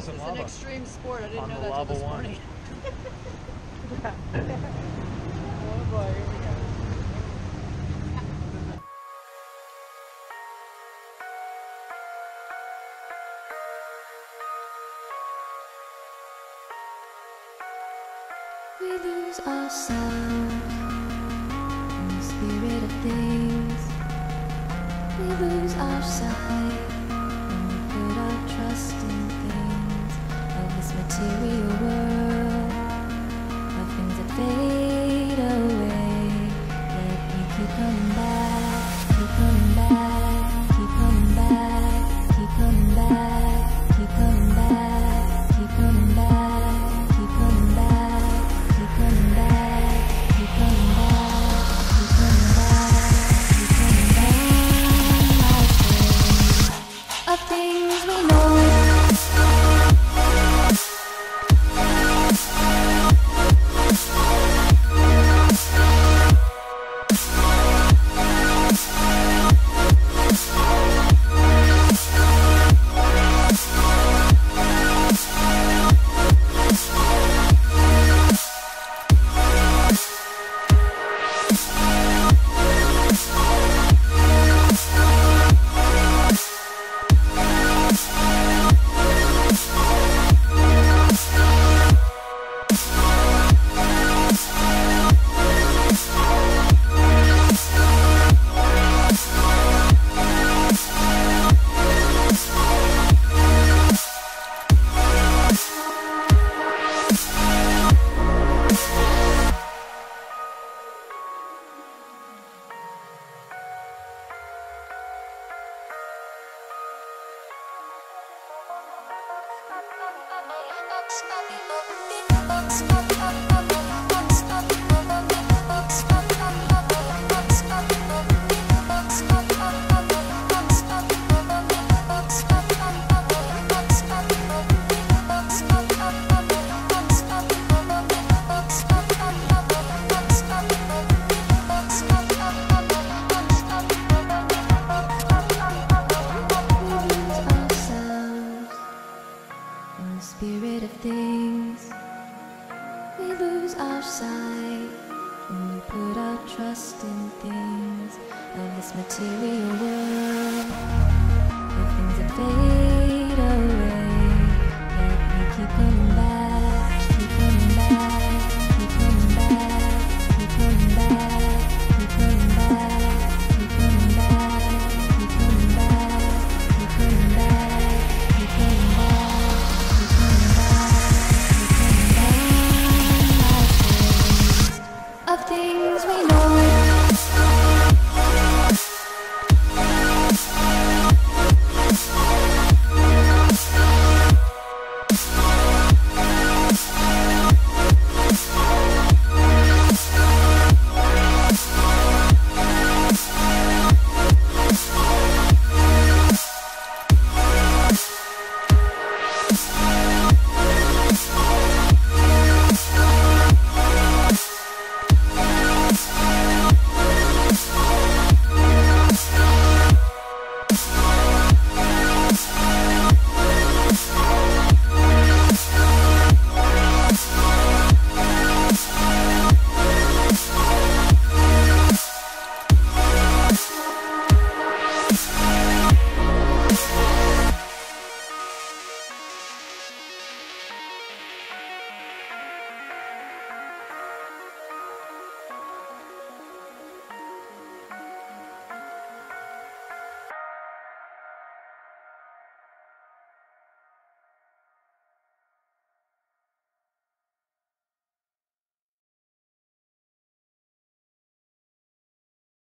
some It's lava. an extreme sport. I didn't On know the that till lava this one. morning. Oh boy, here we go. We lose ourselves in the spirit of things. We lose our sight when we put our trust in things of this material world, of things that fade away. Yet we keep coming back, keep coming back, keep coming back, keep coming back, keep coming back, keep coming back, keep coming back, keep coming back, keep coming back, keep coming back, keep coming back. Of things we know. Spirit of things, we lose our sight when we put our trust in things of this material world, of things that fade.